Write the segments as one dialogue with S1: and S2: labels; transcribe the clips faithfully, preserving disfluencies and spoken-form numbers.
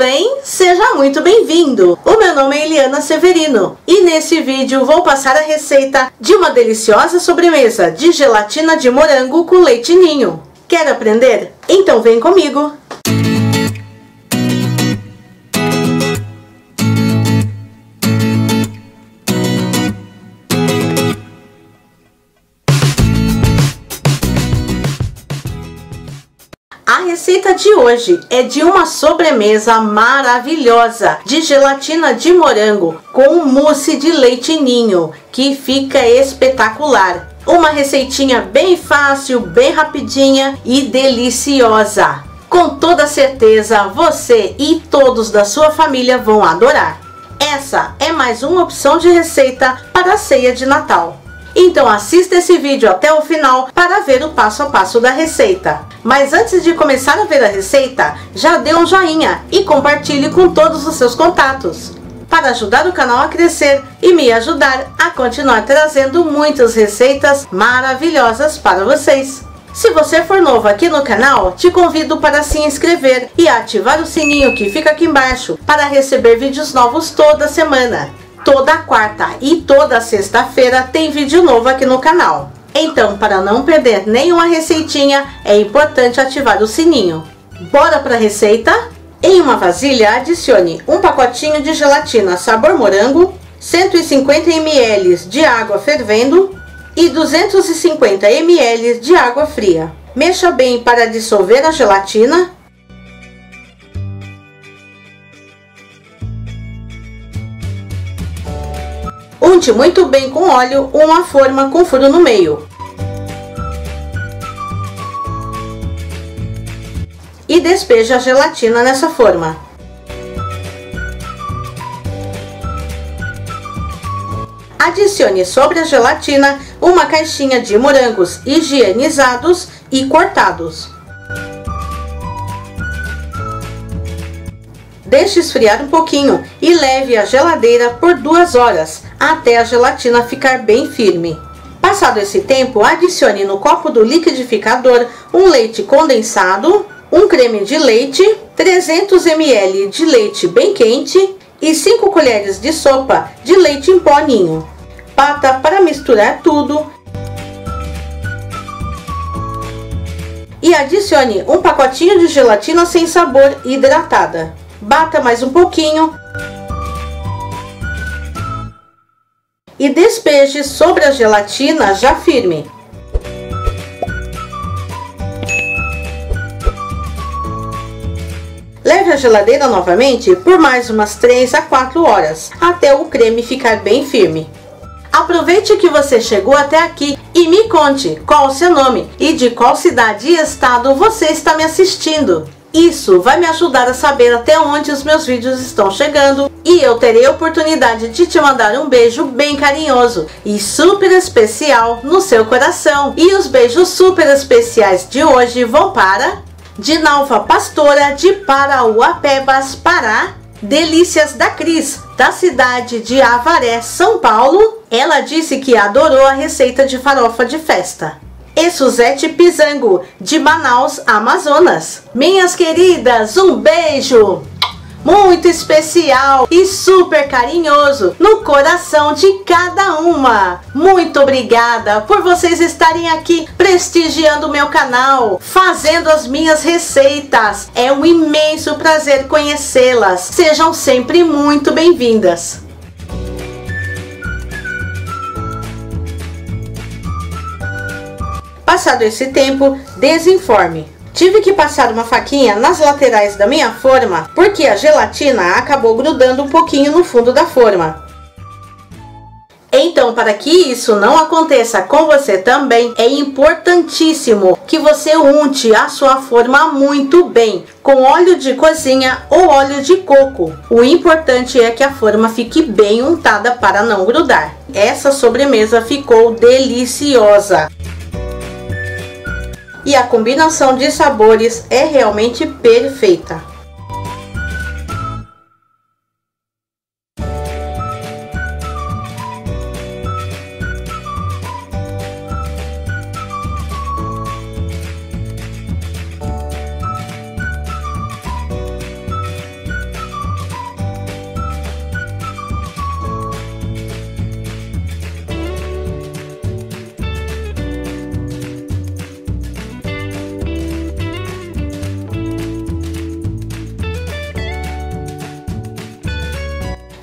S1: bem? Seja muito bem-vindo! O meu nome é Eliana Severino e nesse vídeo vou passar a receita de uma deliciosa sobremesa de gelatina de morango com leite ninho. Quer aprender? Então vem comigo! A receita de hoje é de uma sobremesa maravilhosa de gelatina de morango com mousse de leite ninho, que fica espetacular. Uma receitinha bem fácil, bem rapidinha e deliciosa. Com toda certeza você e todos da sua família vão adorar. Essa é mais uma opção de receita para a ceia de Natal. Então assista esse vídeo até o final para ver o passo a passo da receita. Mas antes de começar a ver a receita, já dê um joinha e compartilhe com todos os seus contatos, para ajudar o canal a crescer e me ajudar a continuar trazendo muitas receitas maravilhosas para vocês. Se você for novo aqui no canal, te convido para se inscrever e ativar o sininho que fica aqui embaixo para receber vídeos novos toda semana. Toda quarta e toda sexta-feira tem vídeo novo aqui no canal. Então, para não perder nenhuma receitinha, é importante ativar o sininho. Bora para a receita? Em uma vasilha, adicione um pacotinho de gelatina sabor morango, cento e cinquenta mililitros de água fervendo e duzentos e cinquenta mililitros de água fria. Mexa bem para dissolver a gelatina. Unte muito bem com óleo uma forma com furo no meio. E despeje a gelatina nessa forma. Adicione sobre a gelatina uma caixinha de morangos higienizados e cortados. Deixe esfriar um pouquinho e leve à geladeira por duas horas, até a gelatina ficar bem firme. Passado esse tempo, adicione no copo do liquidificador um leite condensado, um creme de leite, trezentos mililitros de leite bem quente e cinco colheres de sopa de leite em pó ninho. Bata para misturar tudo e adicione um pacotinho de gelatina sem sabor hidratada. Bata mais um pouquinho e despeje sobre a gelatina já firme. Leve à geladeira novamente por mais umas três a quatro horas, até o creme ficar bem firme. Aproveite que você chegou até aqui e me conte qual o seu nome e de qual cidade e estado você está me assistindo. Isso vai me ajudar a saber até onde os meus vídeos estão chegando e eu terei a oportunidade de te mandar um beijo bem carinhoso e super especial no seu coração. E os beijos super especiais de hoje vão para Dinalva Pastora de Parauapebas, Pará, Delícias da Cris, da cidade de Avaré, São Paulo. Ela disse que adorou a receita de farofa de festa. E Suzete Pizango, de Manaus, Amazonas. Minhas queridas, um beijo muito especial e super carinhoso no coração de cada uma. Muito obrigada por vocês estarem aqui prestigiando o meu canal, fazendo as minhas receitas. É um imenso prazer conhecê-las. Sejam sempre muito bem-vindas. Passado esse tempo, desenforme. Tive que passar uma faquinha nas laterais da minha forma, porque a gelatina acabou grudando um pouquinho no fundo da forma. Então, para que isso não aconteça com você também, é importantíssimo que você unte a sua forma muito bem, com óleo de cozinha ou óleo de coco. O importante é que a forma fique bem untada para não grudar. Essa sobremesa ficou deliciosa. E a combinação de sabores é realmente perfeita.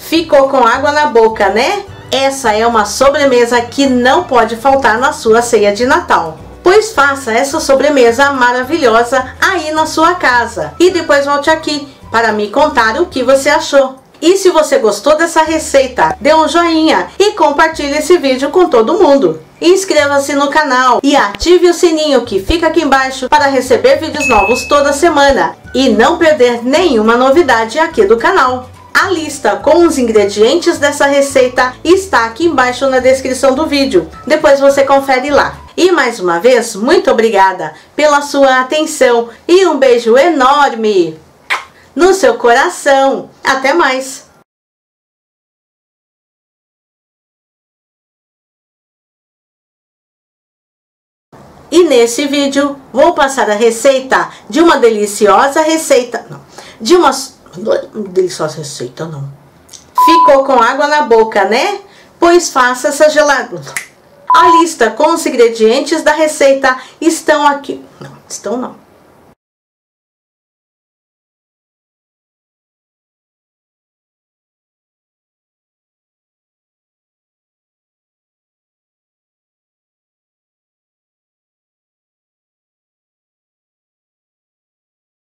S1: Ficou com água na boca, né? Essa é uma sobremesa que não pode faltar na sua ceia de Natal. Pois faça essa sobremesa maravilhosa aí na sua casa. E depois volte aqui para me contar o que você achou. E se você gostou dessa receita, dê um joinha e compartilhe esse vídeo com todo mundo. Inscreva-se no canal e ative o sininho que fica aqui embaixo para receber vídeos novos toda semana e não perder nenhuma novidade aqui do canal. A lista com os ingredientes dessa receita está aqui embaixo na descrição do vídeo. Depois você confere lá. E mais uma vez, muito obrigada pela sua atenção e um beijo enorme no seu coração. Até mais! E nesse vídeo vou passar a receita de uma deliciosa receita, não, de uma deliciosa receita não. Ficou com água na boca, né? Pois faça essa gelada. A lista com os ingredientes da receita estão aqui. Não, estão não.